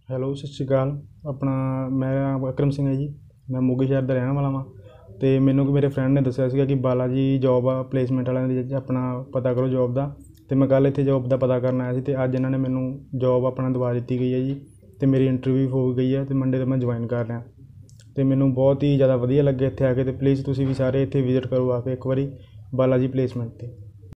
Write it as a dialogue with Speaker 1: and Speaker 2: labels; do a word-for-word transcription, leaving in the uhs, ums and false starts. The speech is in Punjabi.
Speaker 1: ਹੈਲੋ, ਸਤਿ ਸ਼੍ਰੀ ਅਕਾਲ। ਆਪਣਾ ਮੈਂ ਵਿਕਰਮ ਸਿੰਘ ਹੈ ਜੀ। ਮੈਂ ਮੋਗੇ ਸ਼ਹਿਰ ਦਾ ਰਹਿਣ ਵਾਲਾ ਵਾਂ ਅਤੇ ਮੈਨੂੰ ਮੇਰੇ ਫਰੈਂਡ ਨੇ ਦੱਸਿਆ ਸੀਗਾ ਕਿ ਬਾਲਾ ਜੀ ਜੋਬ ਆ ਪਲੇਸਮੈਂਟ ਵਾਲਿਆਂ ਦੀ, ਆਪਣਾ ਪਤਾ ਕਰੋ ਜੋਬ ਦਾ। ਅਤੇ ਮੈਂ ਕੱਲ੍ਹ ਇੱਥੇ ਜੋਬ ਦਾ ਪਤਾ ਕਰਨ ਆਇਆ ਸੀ ਅਤੇ ਅੱਜ ਇਹਨਾਂ ਨੇ ਮੈਨੂੰ ਜੋਬ ਆਪਣਾ ਦਵਾ ਦਿੱਤੀ ਗਈ ਹੈ ਜੀ। ਅਤੇ ਮੇਰੀ ਇੰਟਰਵਿਊ ਹੋ ਗਈ ਹੈ ਅਤੇ ਮੰਡੇ ਤੋਂ ਮੈਂ ਜੁਆਇਨ ਕਰ ਰਿਹਾ। ਅਤੇ ਮੈਨੂੰ ਬਹੁਤ ਹੀ ਜ਼ਿਆਦਾ ਵਧੀਆ ਲੱਗਿਆ ਇੱਥੇ ਆ ਕੇ। ਅਤੇ ਪਲੀਜ਼ ਤੁਸੀਂ ਵੀ ਸਾਰੇ ਇੱਥੇ ਵਿਜ਼ਿਟ ਕਰੋ ਆ ਕੇ ਇੱਕ ਵਾਰੀ ਬਾਲਾ ਜੀ ਪਲੇਸਮੈਂਟ 'ਤੇ।